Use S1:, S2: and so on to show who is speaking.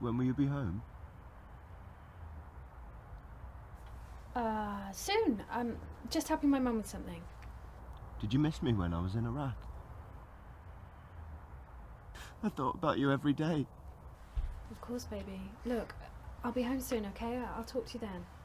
S1: When will you be home?
S2: Soon. I'm just helping my mum with something.
S1: Did you miss me when I was in Iraq? I thought about you every day.
S2: Of course, baby. Look, I'll be home soon, okay? I'll talk to you then.